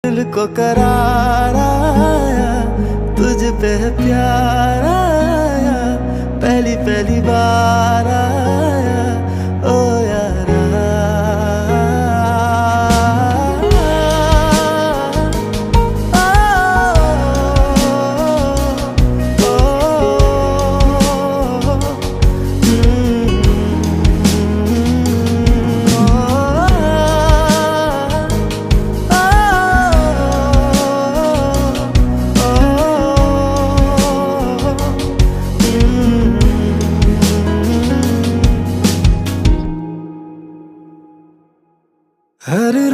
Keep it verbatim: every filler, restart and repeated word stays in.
दिल को करार आया, तुझ पे है प्यार आया, पहली पहली बार आया ओ यारा। हर